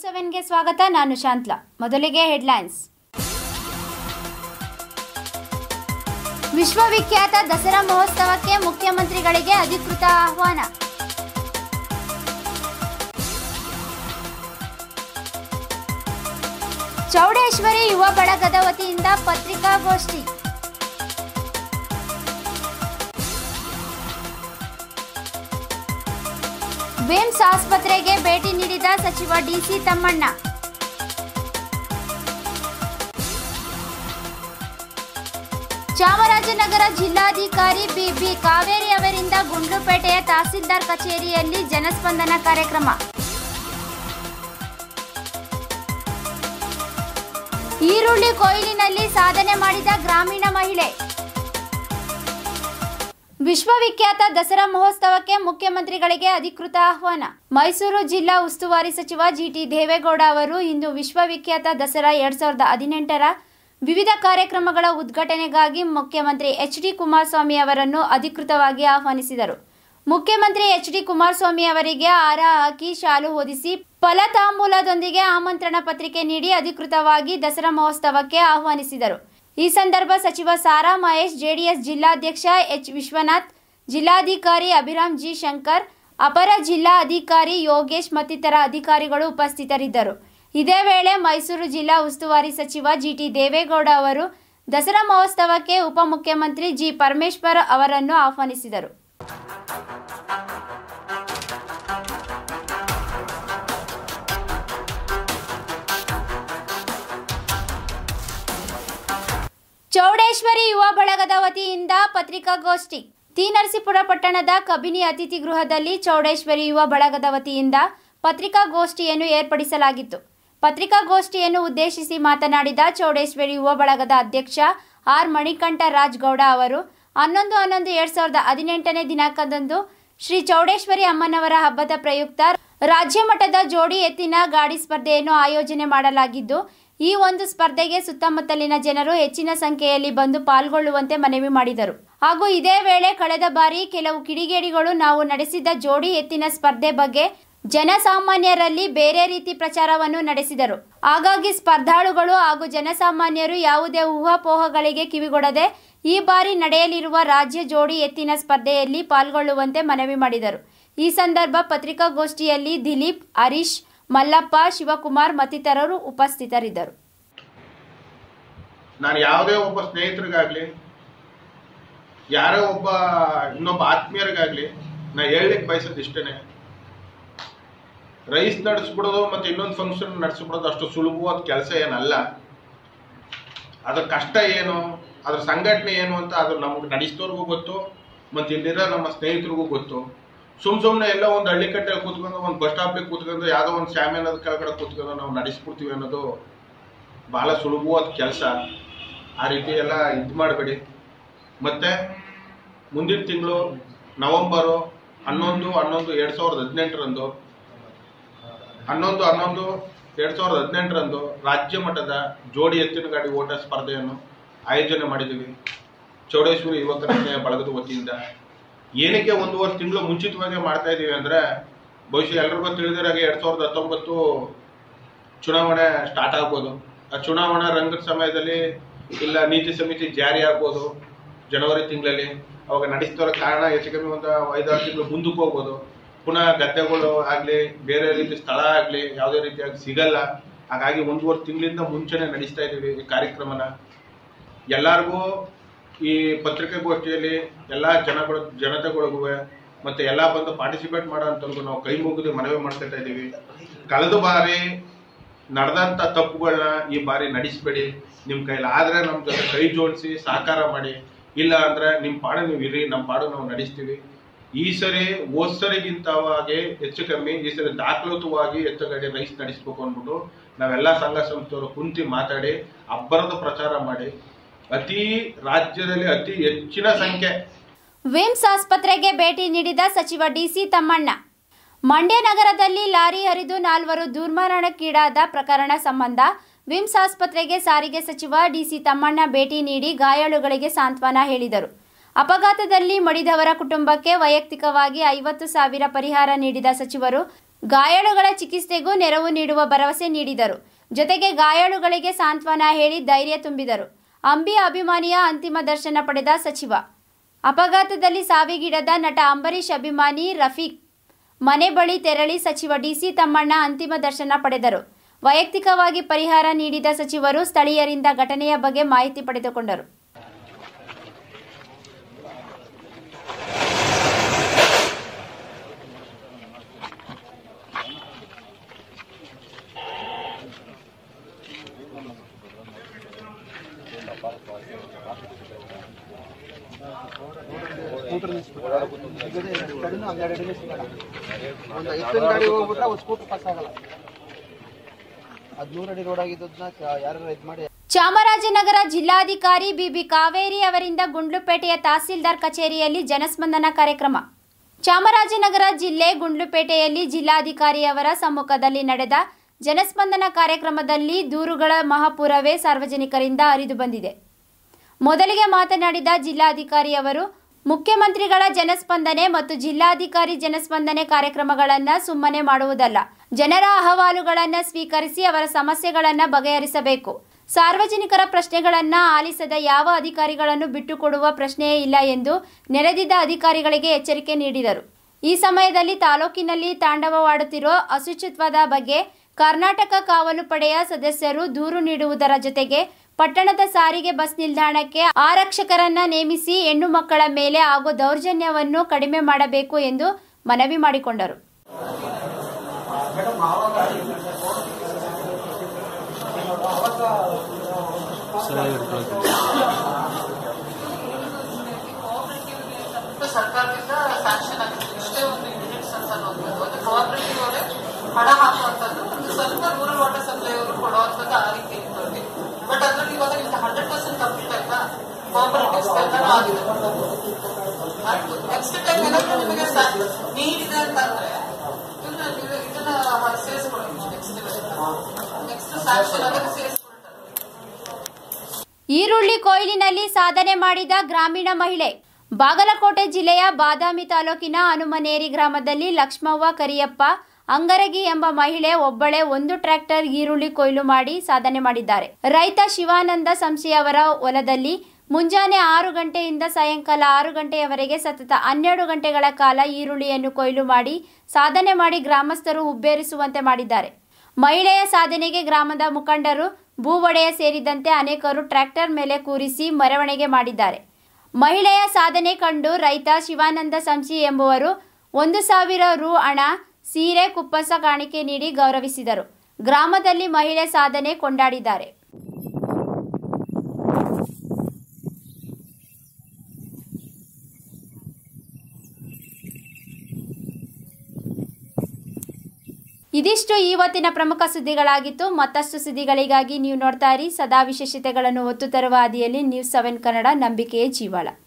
ನ್ಯೂಸ್7ಗೆ ಸ್ವಾಗತ. ನಾನು ಶಾಂತ್ಲಾ. ಮೊದಲಿಗೆ ಹೆಡ್ಲೈನ್ಸ್. ವಿಶ್ವವಿಖ್ಯಾತ ದಸರಾ ಮಹೋತ್ಸವಕ್ಕೆ ಮುಖ್ಯಮಂತ್ರಿಗಳಿಗೆ ಅಧಿಕೃತ ಆಹ್ವಾನ. ಚೌಡೇಶ್ವರಿ ಯುವ ಬಳಗದ ವತಿಯಿಂದ ಪತ್ರಿಕಾಗೋಷ್ಠಿ. ವಿಮ್ಸ್ ಆಸ್ಪತ್ರೆಗೆ ಭೇಟಿ ನೀಡಿದ ಸಚಿವ ಡಿಸಿ ತಮ್ಮಣ್ಣ. ಚಾಮರಾಜನಗರ ಜಿಲ್ಲಾಧಿಕಾರಿ ಬಿಬಿ ಕಾವೇರಿ ಅವರಿಂದ ಗುಂಡ್ಲುಪೇಟೆಯ ತಹಸೀಲ್ದಾರ್ ಕಚೇರಿಯಲ್ಲಿ ಜನಸ್ಪಂದನ ಕಾರ್ಯಕ್ರಮ. ಈರುಳ್ಳಿ ಕೊಯ್ಲಿನಲ್ಲಿ ಸಾಧನೆ ಮಾಡಿದ ಗ್ರಾಮೀಣ ಮಹಿಳೆ. ವಿಶ್ವವಿಖ್ಯಾತ ದಸರಾ ಮಹೋತ್ಸವಕ್ಕೆ ಮುಖ್ಯಮಂತ್ರಿಗಳಿಗೆ ಅಧಿಕೃತ ಆಹ್ವಾನ. ಮೈಸೂರು ಜಿಲ್ಲಾ ಉಸ್ತುವಾರಿ ಸಚಿವ ಜಿಟಿ ದೇವೇಗೌಡ ಅವರು ಇಂದು ವಿಶ್ವವಿಖ್ಯಾತ ದಸರಾ 2018ರ ವಿವಿಧ ಕಾರ್ಯಕ್ರಮಗಳ ಉದ್ಘಾಟನೆಗಾಗಿ ಮುಖ್ಯಮಂತ್ರಿ ಎಚ್.ಡಿ. ಕುಮಾರಸ್ವಾಮಿ ಅವರನ್ನು ಅಧಿಕೃತವಾಗಿ ಆಹ್ವಾನಿಸಿದರು. ಮುಖ್ಯಮಂತ್ರಿ ಎಚ್.ಡಿ. ಕುಮಾರಸ್ವಾಮಿ ಅವರಿಗೆ ಹಾರ ಹಾಕಿ ಶಾಲು ಹೊದಿಸಿ ಫಲತಾಂಬೂಲದೊಂದಿಗೆ ಆಮಂತ್ರಣ ಪತ್ರಿಕೆ ನೀಡಿ ಅಧಿಕೃತವಾಗಿ ದಸರಾ ಮಹೋತ್ಸವಕ್ಕೆ ಆಹ್ವಾನಿಸಿದರು. ಈ ಸಂದರ್ಭ ಸಚಿವ ಸಾರಾ ಮಹೇಶ್, ಜೆಡಿಎಸ್ ಜಿಲ್ಲಾಧ್ಯಕ್ಷ ಎಚ್. ವಿಶ್ವನಾಥ್, ಜಿಲ್ಲಾಧಿಕಾರಿ ಅಭಿರಾಮ್ ಜಿ. ಶಂಕರ್, ಅಪರ ಜಿಲ್ಲಾ ಅಧಿಕಾರಿ ಯೋಗೇಶ್ ಮತ್ತಿತರ ಅಧಿಕಾರಿಗಳು ಉಪಸ್ಥಿತರಿದ್ದರು. ಇದೇ ವೇಳೆ ಮೈಸೂರು ಜಿಲ್ಲಾ ಉಸ್ತುವಾರಿ ಸಚಿವ ಜಿಟಿ ದೇವೇಗೌಡ ಅವರು ದಸರಾ ಮಹೋತ್ಸವಕ್ಕೆ ಉಪಮುಖ್ಯಮಂತ್ರಿ ಜಿ. ಪರಮೇಶ್ವರ್ ಅವರನ್ನು ಆಹ್ವಾನಿಸಿದರು. ಚೌಡೇಶ್ವರಿ ಯುವ ಬಳಗದ ವತಿಯಿಂದ ಪತ್ರಿಕಾಗೋಷ್ಠಿ. ತಿ. ನರಸೀಪುರ ಪಟ್ಟಣದ ಕಬಿನಿ ಅತಿಥಿ ಗೃಹದಲ್ಲಿ ಚೌಡೇಶ್ವರಿ ಯುವ ಬಳಗದ ವತಿಯಿಂದ ಪತ್ರಿಕಾಗೋಷ್ಠಿಯನ್ನು ಏರ್ಪಡಿಸಲಾಗಿತ್ತು. ಪತ್ರಿಕಾಗೋಷ್ಠಿಯನ್ನು ಉದ್ದೇಶಿಸಿ ಮಾತನಾಡಿದ ಚೌಡೇಶ್ವರಿ ಯುವ ಬಳಗದ ಅಧ್ಯಕ್ಷ ಆರ್. ಮಣಿಕಂಠ ರಾಜ್ ಗೌಡ ಅವರು 11/11/2018ನೇ ದಿನಾಂಕದಂದು ಶ್ರೀ ಚೌಡೇಶ್ವರಿ ಅಮ್ಮನವರ ಹಬ್ಬದ ಪ್ರಯುಕ್ತ ರಾಜ್ಯ ಮಟ್ಟದ ಜೋಡಿ ಎತ್ತಿನ ಗಾಡಿ ಸ್ಪರ್ಧೆಯನ್ನು ಆಯೋಜನೆ ಮಾಡಲಾಗಿದ್ದು, ಈ ಒಂದು ಸ್ಪರ್ಧೆಗೆ ಸುತ್ತಮುತ್ತಲಿನ ಜನರು ಹೆಚ್ಚಿನ ಸಂಖ್ಯೆಯಲ್ಲಿ ಬಂದು ಪಾಲ್ಗೊಳ್ಳುವಂತೆ ಮನವಿ ಮಾಡಿದರು. ಹಾಗೂ ಇದೇ ವೇಳೆ ಕಳೆದ ಬಾರಿ ಕೆಲವು ಕಿಡಿಗೇಡಿಗಳು ನಾವು ನಡೆಸಿದ ಜೋಡಿ ಎತ್ತಿನ ಸ್ಪರ್ಧೆ ಬಗ್ಗೆ ಜನಸಾಮಾನ್ಯರಲ್ಲಿ ಬೇರೆ ರೀತಿ ಪ್ರಚಾರವನ್ನು ನಡೆಸಿದರು. ಹಾಗಾಗಿ ಸ್ಪರ್ಧಾಳುಗಳು ಹಾಗೂ ಜನಸಾಮಾನ್ಯರು ಯಾವುದೇ ಊಹಾಪೋಹಗಳಿಗೆ ಕಿವಿಗೊಡದೆ ಈ ಬಾರಿ ನಡೆಯಲಿರುವ ರಾಜ್ಯ ಜೋಡಿ ಎತ್ತಿನ ಸ್ಪರ್ಧೆಯಲ್ಲಿ ಪಾಲ್ಗೊಳ್ಳುವಂತೆ ಮನವಿ ಮಾಡಿದರು. ಈ ಸಂದರ್ಭ ಪತ್ರಿಕಾಗೋಷ್ಠಿಯಲ್ಲಿ ದಿಲೀಪ್, ಹರೀಶ್, ಮಲ್ಲಪ್ಪ, ಶಿವಕುಮಾರ್ ಮತ್ತಿತರರು ಉಪಸ್ಥಿತರಿದ್ದರು. ನಾನು ಯಾವುದೇ ಒಬ್ಬ ಸ್ನೇಹಿತರಿಗಾಗ್ಲಿ, ಯಾರೋ ಒಬ್ಬ ಇನ್ನೊಬ್ಬ ಆತ್ಮೀಯರಿಗಾಗ್ಲಿ ನಾ ಹೇಳಲಿಕ್ಕೆ ಬಯಸೋದು ಇಷ್ಟೇನೆ, ರೈಸ್ ನಡೆಸ್ಬಿಡೋದು ಮತ್ತೆ ಇನ್ನೊಂದು ಫಂಕ್ಷನ್ ನಡೆಸ್ಬಿಡೋದು ಅಷ್ಟು ಸುಲಭವಾದ ಕೆಲಸ ಏನಲ್ಲ. ಅದ್ರ ಕಷ್ಟ ಏನು, ಅದ್ರ ಸಂಘಟನೆ ಏನು ಅಂತ ಅದು ನಮ್ಗೆ ನಡೆಸಿದವ್ರಿಗೂ ಗೊತ್ತು, ಮತ್ತೆ ಇಲ್ಲಿರೋ ನಮ್ಮ ಸ್ನೇಹಿತರಿಗೂ ಗೊತ್ತು. ಸುಮ್ಮನೆ ಎಲ್ಲ ಒಂದು ಹಳ್ಳಿ ಕಟ್ಟೆಯಲ್ಲಿ ಕೂತ್ಕೊಂಡು, ಒಂದು ಬಸ್ ಸ್ಟಾಪಿಗೆ ಕೂತ್ಕೊಂಡು, ಯಾವುದೋ ಒಂದು ಶಾಮಿಯಾನದ ಕೆಳಗಡೆ ಕೂತ್ಕೊಂಡು ನಾವು ನಡೆಸ್ಬಿಡ್ತೀವಿ ಅನ್ನೋದು ಬಹಳ ಸುಲಭವಾದ ಕೆಲಸ. ಆ ರೀತಿ ಎಲ್ಲ ಇದು ಮಾಡಬೇಡಿ. ಮತ್ತೆ ಮುಂದಿನ ತಿಂಗಳು ನವೆಂಬರ್ 11/11/2018ರಂದು 11/11/2018ರಂದು ರಾಜ್ಯ ಮಟ್ಟದ ಜೋಡಿ ಎತ್ತಿನ ಗಾಡಿ ಓಟ ಸ್ಪರ್ಧೆಯನ್ನು ಆಯೋಜನೆ ಮಾಡಿದ್ದೀವಿ ಚೌಡೇಶ್ವರಿ ಯುವಕರ ಬಳಗದ ವತಿಯಿಂದ. ಏನಕ್ಕೆ 1 ತಿಂಗಳು ಮುಂಚಿತವಾಗಿ ಮಾಡ್ತಾ ಇದ್ದೀವಿ ಅಂದರೆ, ಬಹುಶಃ ಎಲ್ರಿಗೂ ತಿಳಿದಿರಾಗೆ 2019 ಚುನಾವಣೆ ಸ್ಟಾರ್ಟ್ ಆಗ್ಬೋದು. ಆ ಚುನಾವಣಾ ರಂಗದ ಸಮಯದಲ್ಲಿ ಇಲ್ಲ ನೀತಿ ಸಮಿತಿ ಜಾರಿ ಆಗ್ಬೋದು ಜನವರಿ ತಿಂಗಳಲ್ಲಿ. ಅವಾಗ ನಡೆಸ್ತಿರೋ ಕಾರಣ ಹೆಚ್ಚು ಕಮ್ಮಿ ಒಂದು 5-6 ತಿಂಗಳು ಮುಂದಕ್ಕೆ ಹೋಗ್ಬೋದು. ಪುನಃ ಗದ್ದೆಗಳು ಆಗಲಿ, ಬೇರೆ ರೀತಿ ಸ್ಥಳ ಆಗಲಿ ಯಾವುದೇ ರೀತಿಯಾಗಿ ಸಿಗಲ್ಲ. ಹಾಗಾಗಿ 1 ತಿಂಗಳಿಂದ ಮುಂಚೆನೆ ನಡೆಸ್ತಾ ಇದ್ದೀವಿ ಈ ಕಾರ್ಯಕ್ರಮನ. ಎಲ್ಲರಿಗೂ ಈ ಪತ್ರಿಕಾಗೋಷ್ಠಿಯಲ್ಲಿ ಎಲ್ಲ ಜನತೆಗಳಿಗೂ ಮತ್ತೆ ಎಲ್ಲ ಬಂದು ಪಾರ್ಟಿಸಿಪೇಟ್ ಮಾಡೋ ಅಂತವ್ರಿಗೂ ನಾವು ಕೈ ಮುಗಿದು ಮನವಿ ಮಾಡ್ಕೊತಾ ಇದ್ದೀವಿ. ಕಳೆದ ಬಾರಿ ನಡೆದಂಥ ತಪ್ಪುಗಳನ್ನ ಈ ಬಾರಿ ನಡೆಸಬೇಡಿ. ನಿಮ್ಮ ಕೈಲಿ ಆದ್ರೆ ನಮ್ಮ ಜೊತೆ ಕೈ ಜೋಡಿಸಿ ಸಹಕಾರ ಮಾಡಿ, ಇಲ್ಲ ಅಂದ್ರೆ ನಿಮ್ಮ ಪಾಡು ನೀವು ಇರಿ, ನಮ್ಮ ಪಾಡು ನಾವು ನಡೆಸ್ತೀವಿ. ಈ ಸರಿ ಹೋದ್ ಸರಿಗಿಂತವಾಗಿ ಹೆಚ್ಚು ಕಮ್ಮಿ ಈ ಸರಿ ದಾಖಲಾತವಾಗಿ ಎತ್ತುಗಾಡಿ ರೈಸ್ ನಡೆಸ್ಬೇಕು ಅಂದ್ಬಿಟ್ಟು ನಾವೆಲ್ಲ ಸಂಘ ಸಂಸ್ಥೆಯವರು ಕುಂತಿ ಮಾತಾಡಿ ಅಬ್ಬರದ ಪ್ರಚಾರ ಮಾಡಿ ರಾಜ್ಯದಲ್ಲಿ ಅತಿ ಹೆಚ್ಚಿನ ಸಂಖ್ಯೆ. ವಿಮ್ಸ್ ಆಸ್ಪತ್ರೆಗೆ ಭೇಟಿ ನೀಡಿದ ಸಚಿವ ಡಿಸಿ ತಮ್ಮಣ್ಣ. ಮಂಡ್ಯ ನಗರದಲ್ಲಿ ಲಾರಿ ಹರಿದು 4 ದುರ್ಮರಣಕ್ಕೀಡಾದ ಪ್ರಕರಣ ಸಂಬಂಧ ವಿಮ್ಸ್ ಆಸ್ಪತ್ರೆಗೆ ಸಾರಿಗೆ ಸಚಿವ ಡಿಸಿ ತಮ್ಮಣ್ಣ ಭೇಟಿ ನೀಡಿ ಗಾಯಾಳುಗಳಿಗೆ ಸಾಂತ್ವನ ಹೇಳಿದರು. ಅಪಘಾತದಲ್ಲಿ ಮಡಿದವರ ಕುಟುಂಬಕ್ಕೆ ವೈಯಕ್ತಿಕವಾಗಿ 50,000 ಪರಿಹಾರ ನೀಡಿದ ಸಚಿವರು ಗಾಯಾಳುಗಳ ಚಿಕಿತ್ಸೆಗೂ ನೆರವು ನೀಡುವ ಭರವಸೆ ನೀಡಿದರು. ಜೊತೆಗೆ ಗಾಯಾಳುಗಳಿಗೆ ಸಾಂತ್ವನ ಹೇಳಿ ಧೈರ್ಯ ತುಂಬಿದರು. ಅಂಬಿ ಅಭಿಮಾನಿಯ ಅಂತಿಮ ದರ್ಶನ ಪಡೆದ ಸಚಿವ. ಅಪಘಾತದಲ್ಲಿ ಸಾವಿಗೀಡಾದ ನಟ ಅಂಬರೀಶ್ ಅಭಿಮಾನಿ ರಫೀಕ್ ಮನೆ ಬಳಿ ತೆರಳಿ ಸಚಿವ ಡಿಸಿ ತಮ್ಮಣ್ಣ ಅಂತಿಮ ದರ್ಶನ ಪಡೆದರು. ವೈಯಕ್ತಿಕವಾಗಿ ಪರಿಹಾರ ನೀಡಿದ ಸಚಿವರು ಸ್ಥಳೀಯರಿಂದ ಘಟನೆಯ ಬಗ್ಗೆ ಮಾಹಿತಿ ಪಡೆದುಕೊಂಡರು. ಚಾಮರಾಜನಗರ ಜಿಲ್ಲಾಧಿಕಾರಿ ಬಿಬಿ ಕಾವೇರಿ ಅವರಿಂದ ಗುಂಡ್ಲುಪೇಟೆಯ ತಹಸೀಲ್ದಾರ್ ಕಚೇರಿಯಲ್ಲಿ ಜನಸ್ಪಂದನ ಕಾರ್ಯಕ್ರಮ. ಚಾಮರಾಜನಗರ ಜಿಲ್ಲೆ ಗುಂಡ್ಲುಪೇಟೆಯಲ್ಲಿ ಜಿಲ್ಲಾಧಿಕಾರಿ ಅವರ ಸಮ್ಮುಖದಲ್ಲಿ ನಡೆದ ಜನಸ್ಪಂದನ ಕಾರ್ಯಕ್ರಮದಲ್ಲಿ ದೂರುಗಳ ಮಹಾಪೂರವೇ ಸಾರ್ವಜನಿಕರಿಂದ ಹರಿದು ಬಂದಿದೆ. ಮೊದಲಿಗೆ ಮಾತನಾಡಿದ ಜಿಲ್ಲಾಧಿಕಾರಿ ಅವರು, ಮುಖ್ಯಮಂತ್ರಿಗಳ ಜನಸ್ಪಂದನೆ ಮತ್ತು ಜಿಲ್ಲಾಧಿಕಾರಿ ಜನಸ್ಪಂದನೆ ಕಾರ್ಯಕ್ರಮಗಳನ್ನು ಸುಮ್ಮನೆ ಮಾಡುವುದಲ್ಲ. ಜನರ ಅಹವಾಲುಗಳನ್ನು ಸ್ವೀಕರಿಸಿ ಅವರ ಸಮಸ್ಯೆಗಳನ್ನು ಬಗೆಹರಿಸಬೇಕು. ಸಾರ್ವಜನಿಕರ ಪ್ರಶ್ನೆಗಳನ್ನು ಆಲಿಸದ ಯಾವ ಅಧಿಕಾರಿಗಳನ್ನು ಬಿಟ್ಟುಕೊಡುವ ಪ್ರಶ್ನೆಯೇ ಇಲ್ಲ ಎಂದು ನೆರೆದಿದ್ದ ಅಧಿಕಾರಿಗಳಿಗೆ ಎಚ್ಚರಿಕೆ ನೀಡಿದರು. ಈ ಸಮಯದಲ್ಲಿ ತಾಲೂಕಿನಲ್ಲಿ ತಾಂಡವವಾಡುತ್ತಿರುವ ಅಶುಚಿತ್ವದ ಬಗ್ಗೆ ಕರ್ನಾಟಕ ಕಾವಲು ಪಡೆಯ ಸದಸ್ಯರು ದೂರು ನೀಡುವುದರ ಜೊತೆಗೆ ಪಟ್ಟಣದ ಸಾರಿಗೆ ಬಸ್ ನಿಲ್ದಾಣಕ್ಕೆ ಆರಕ್ಷಕರನ್ನ ನೇಮಿಸಿ ಹೆಣ್ಣು ಮಕ್ಕಳ ಮೇಲೆ ಆಗೋ ದೌರ್ಜನ್ಯವನ್ನು ಕಡಿಮೆ ಮಾಡಬೇಕು ಎಂದು ಮನವಿ ಮಾಡಿಕೊಂಡರು. ಸರ್ಕಾರದಿಂದ ಸ್ಯಾಂಕ್ಷನ್ ಆಗಿದೆ. ಇಷ್ಟೇ ಒಂದು ಯೂನಿಟ್ಸ್ ಅಂತ ಅನ್ನುವಂಥದ್ದು ಕೋಆಪರೇಟಿವ್ ಅವರೇ ಹಣ ಹಾಕುವಂಥದ್ದು, ಒಂದು ಸ್ವಲ್ಪ ರೂರಲ್ ವಾಟರ್ ಸಪ್ಲೈ ಅವರು ಕೊಡುವಂಥದ್ದು ಆ ರೀತಿ ಇರ್ತದೆ. ಬಟ್ ಅದ್ರಲ್ಲಿ ಇವಾಗ ನಿಮ್ಗೆ 100% ಕಂಪ್ಲೀಟ್ ಆಯ್ತಾ? ಕೋಆಪರೇಟಿವ್ಸ್ ಎಲ್ಲರೂ ಆಗಿದೆ. ನೆಕ್ಸ್ಟ್ ಟೈಮ್ ಏನಾದ್ರು ನಿಮಗೆ ನೀಡಿದೆ ಅಂತಂದ್ರೆ ಇದನ್ನ ಸೇರಿಸ್ಕೊಳ್ಳಿ. ನೆಕ್ಸ್ಟ್ ಸ್ಯಾಂಕ್ಷನ್ ಆದ್ರೆ ಸೇರಿಸ್ಕೊಳ್ತಾರೆ. ಈರುಳ್ಳಿ ಕೊಯ್ಲಿನಲ್ಲಿ ಸಾಧನೆ ಮಾಡಿದ ಗ್ರಾಮೀಣ ಮಹಿಳೆ. ಬಾಗಲಕೋಟೆ ಜಿಲ್ಲೆಯ ಬಾದಾಮಿ ತಾಲೂಕಿನ ಹನುಮನೇರಿ ಗ್ರಾಮದಲ್ಲಿ ಲಕ್ಷ್ಮವ್ವ ಕರಿಯಪ್ಪ ಅಂಗರಗಿ ಎಂಬ ಮಹಿಳೆ ಒಬ್ಬಳೇ 1 ಟ್ರ್ಯಾಕ್ಟರ್ ಈರುಳ್ಳಿ ಕೊಯ್ಲು ಮಾಡಿ ಸಾಧನೆ ಮಾಡಿದ್ದಾರೆ. ರೈತ ಶಿವಾನಂದ ಸಂಶಿಯವರ ಹೊಲದಲ್ಲಿ ಮುಂಜಾನೆ 6 ಗಂಟೆಯಿಂದ ಸಾಯಂಕಾಲ 6 ಗಂಟೆಯವರೆಗೆ ಸತತ 12 ಗಂಟೆಗಳ ಕಾಲ ಈರುಳ್ಳಿಯನ್ನು ಕೊಯ್ಲು ಮಾಡಿ ಸಾಧನೆ ಮಾಡಿ ಗ್ರಾಮಸ್ಥರು ಹುಬ್ಬೇರಿಸುವಂತೆ ಮಾಡಿದ್ದಾರೆ. ಮಹಿಳೆಯ ಸಾಧನೆಗೆ ಗ್ರಾಮದ ಮುಖಂಡರು, ಭೂ ಒಡೆಯ ಸೇರಿದಂತೆ ಅನೇಕರು ಟ್ರ್ಯಾಕ್ಟರ್ ಮೇಲೆ ಕೂರಿಸಿ ಮೆರವಣಿಗೆ ಮಾಡಿದ್ದಾರೆ. ಮಹಿಳೆಯ ಸಾಧನೆ ಕಂಡು ರೈತ ಶಿವಾನಂದ ಸಂಶಿ ಎಂಬುವರು 1,000 ರು ಹಣ, ಸೀರೆ, ಕುಪ್ಪಸ ಕಾಣಿಕೆ ನೀಡಿ ಗೌರವಿಸಿದರು. ಗ್ರಾಮದಲ್ಲಿ ಮಹಿಳೆ ಸಾಧನೆ ಕೊಂಡಾಡಿದ್ದಾರೆ. ಇದಿಷ್ಟು ಇವತ್ತಿನ ಪ್ರಮುಖ ಸುದ್ದಿಗಳಾಗಿತ್ತು. ಮತ್ತಷ್ಟು ಸುದ್ದಿಗಳಿಗಾಗಿ ನೀವು ನೋಡ್ತಾ ಇರಿ ಸದಾ ವಿಶೇಷತೆಗಳನ್ನು ಹೊತ್ತು ತರುವ ಹಾದಿಯಲ್ಲಿ ನ್ಯೂಸ್ 7 ಕನ್ನಡ, ನಂಬಿಕೆಯೇ ಜೀವಾಳ.